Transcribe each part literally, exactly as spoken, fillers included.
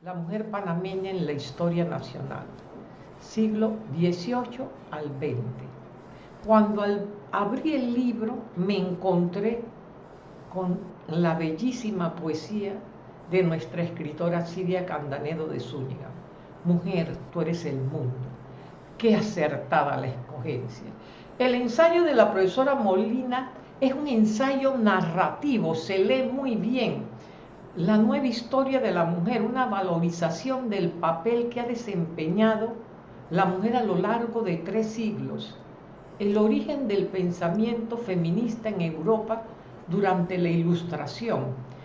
La mujer panameña en la historia nacional, siglo dieciocho al veinte. Cuando al abrí el libro me encontré con la bellísima poesía de nuestra escritora Silvia Candanedo de Zúñiga. Mujer, tú eres el mundo. Qué acertada la escogencia. El ensayo de la profesora Molina es un ensayo narrativo, se lee muy bien. La nueva historia de la mujer, una valorización del papel que ha desempeñado la mujer a lo largo de tres siglos. El origen del pensamiento feminista en Europa durante la Ilustración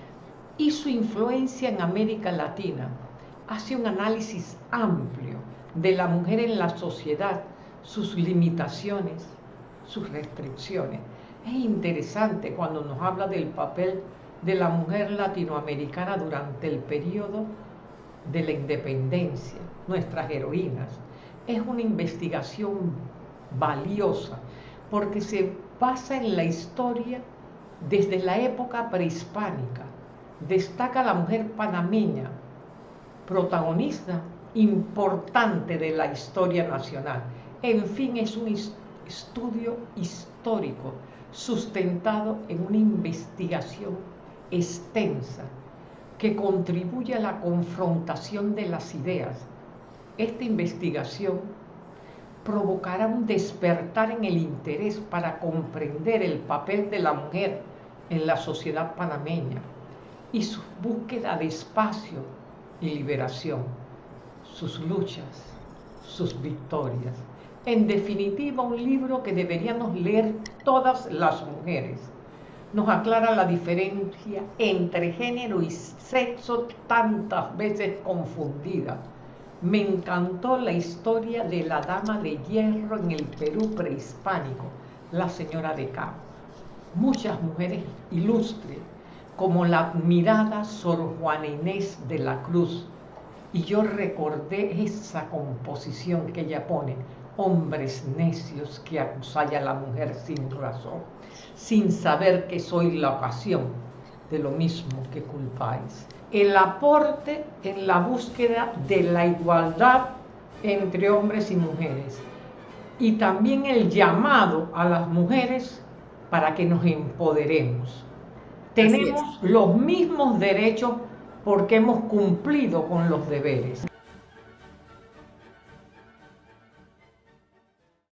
y su influencia en América Latina. Hace un análisis amplio de la mujer en la sociedad, sus limitaciones, sus restricciones. Es interesante cuando nos habla del papel de la mujer latinoamericana durante el periodo de la independencia, nuestras heroínas. Es una investigación valiosa porque se basa en la historia desde la época prehispánica. Destaca la mujer panameña, protagonista importante de la historia nacional. En fin, es un estudio histórico sustentado en una investigación extensa que contribuye a la confrontación de las ideas. Esta investigación provocará un despertar en el interés para comprender el papel de la mujer en la sociedad panameña y su búsqueda de espacio y liberación, sus luchas, sus victorias. En definitiva, un libro que deberíamos leer todas las mujeres. Nos aclara la diferencia entre género y sexo tantas veces confundida. Me encantó la historia de la dama de hierro en el Perú prehispánico, la señora de Cabo. Muchas mujeres ilustres, como la admirada Sor Juana Inés de la Cruz. Y yo recordé esa composición que ella pone: hombres necios que acusáis a la mujer sin razón, sin saber que soy la ocasión de lo mismo que culpáis. El aporte en la búsqueda de la igualdad entre hombres y mujeres y también el llamado a las mujeres para que nos empoderemos. Tenemos los mismos derechos porque hemos cumplido con los deberes.